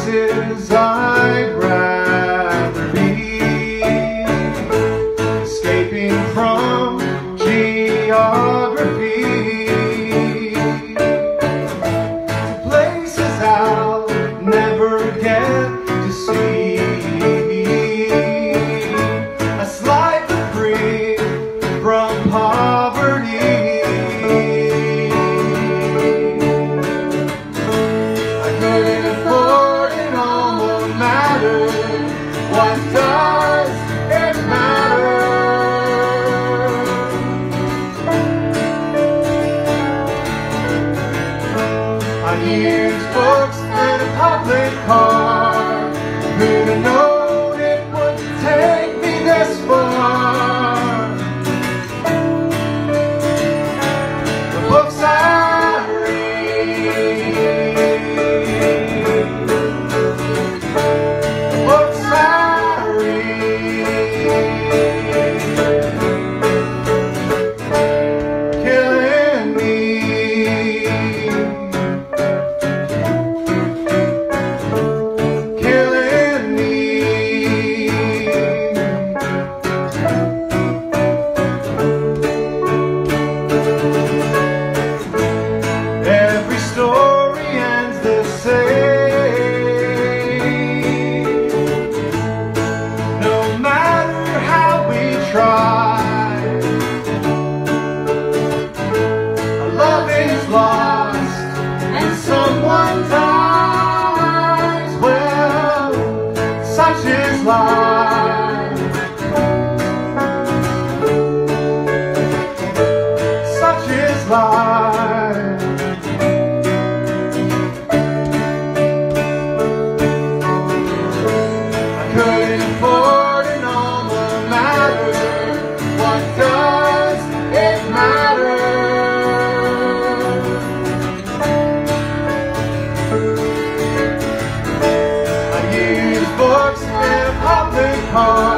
places I'd rather be, escaping from geography, to places I'll never get to see, a slight free from poverty. I couldn't afford it, all no matter. What does it matter? I used books in a public car. Who'd have known it would take me this far? The books I read, the books I read, killing me. Every story ends the same, no matter how we try. A love is lost and someone dies. Well, such is life. Such is life. Couldn't afford an alma mater. What does it matter? I use books in a public car.